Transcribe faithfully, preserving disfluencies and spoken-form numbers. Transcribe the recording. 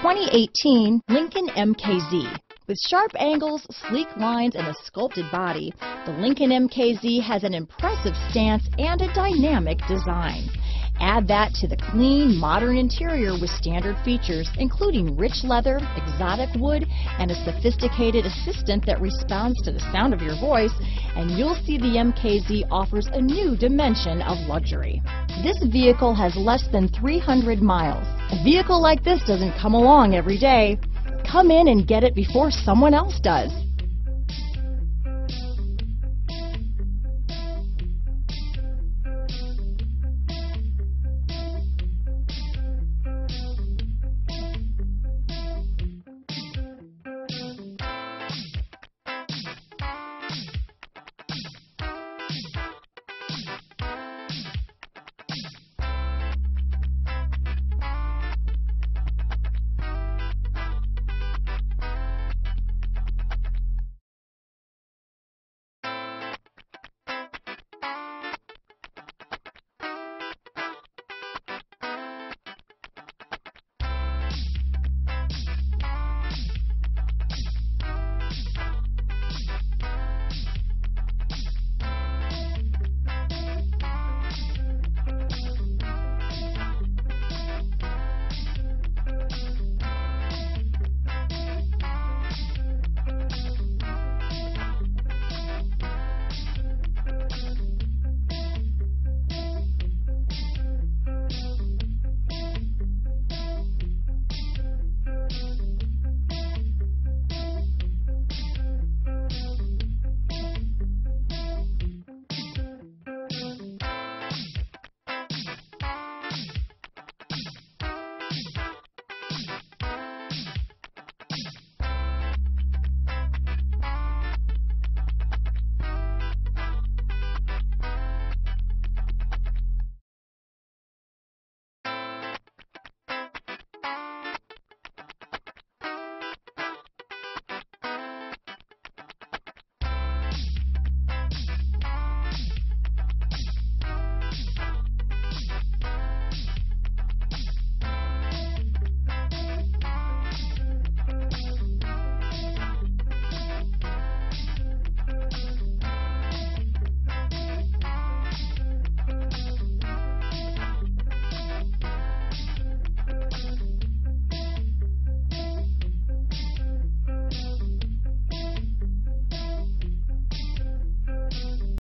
twenty eighteen Lincoln M K Z. With sharp angles, sleek lines, and a sculpted body, the Lincoln M K Z has an impressive stance and a dynamic design. Add that to the clean, modern interior with standard features, including rich leather, exotic wood, and a sophisticated assistant that responds to the sound of your voice, and you'll see the M K Z offers a new dimension of luxury. This vehicle has less than three hundred miles. A vehicle like this doesn't come along every day. Come in and get it before someone else does.